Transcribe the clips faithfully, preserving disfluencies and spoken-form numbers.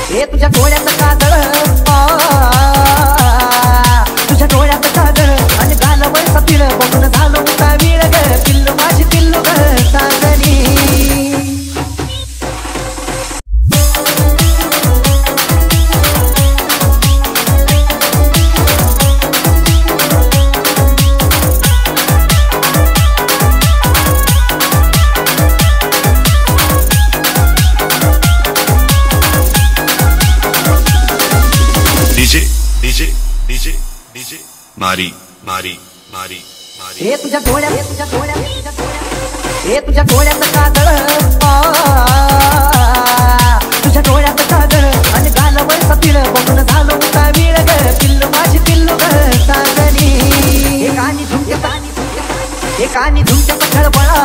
हे तुझ्या डोळ्यात काजळ, तुझ्या डोळ्यात काजळ आणि गालावर सतीळ बघून झालो उता विळ ग पिल्लू माझी पिल्लू ग चांदणी. डीजे डीजे डीजे डीजे मारी मारी मारी मारी. हे तुझ्या डोळ्यात, हे तुझ्या डोळ्यात, तुझ्या डोळ्यात, हे तुझ्या डोळ्यात काजळ, तुझ्या डोळ्यात काजळ आणि गालावर सतीळ बघून झालो उता विळ ग पिल्लू माझी पिल्लू ग चांदणी. हे कानी झुमके कानी झुमके, हे कानी झुमके खळबळा,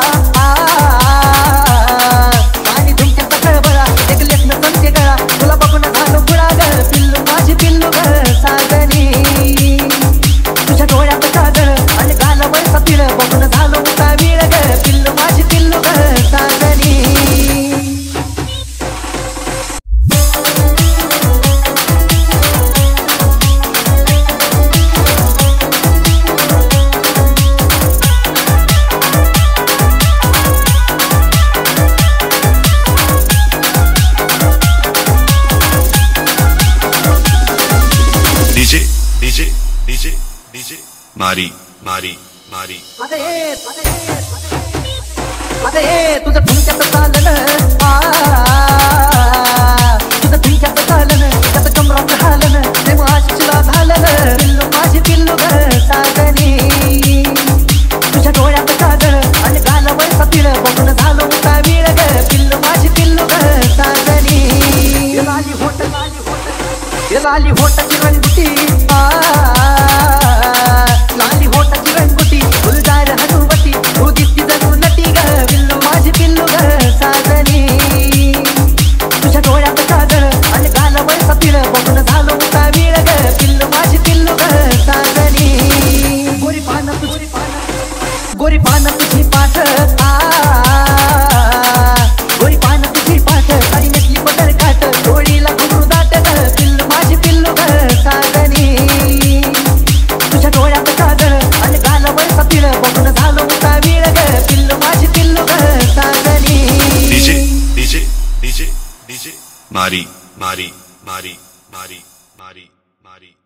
कानी झुमके खळबळा एक लेखन संते गळा तुला बघून झालो गुळा ग पिल्लू माझी पिल्लू ग चांदणी. तुझ्या डोळ्यात काजळ आणि गालावर सतीळ बघून झालो उता विळ ग पिल्लू माझी पिल्लू ग चांदणी. डीजे डीजे डीजे डीजे मारी मारी मारी. अरे अरे अरे तुझं ठुमक्यात चाललं, तुझं ठुमक्यात चाललं त्याचं कमरात हाललं ते माझीला झालं पिल्लू माझी पिल्लू ग चांदणी. तुझ्या डोळ्यात काजळ आणि गालावर सतीळ बघून झालो उता विळ ग पिल्लू माझी पिल्लू ग चांदणी. लाली होट लाली होट, लाली होटाची रंगुटी, लाली होटाची रंगुटी फुलदार हनुवटी तू दिसती जणू नटी ग पिल्लू माझी पिल्लू ग चांदणी. तुझ्या डोळ्यात काजळ आणि गालावर सतीळ बघून झालो उता विळ ग पिल्लू माझी पिल्लू ग चांदणी. गोरी पान तुझी पान, गोरी पान तुझी पाठ, गोरी पान तुझी पाठ आणि नेसली पदर काट डोळीला घुमरू दाट ग पिल्लू माझी पिल्लू ग चांदणी. तुझ्या डोळ्यात काजळ आणि गालावर सतीळ बघून झालो उता विळ ग पिल्लू माझी पिल्लू ग चांदणी. डीजे डीजे डीजे डीजे मारी मारी मारी मारी मारी मारी.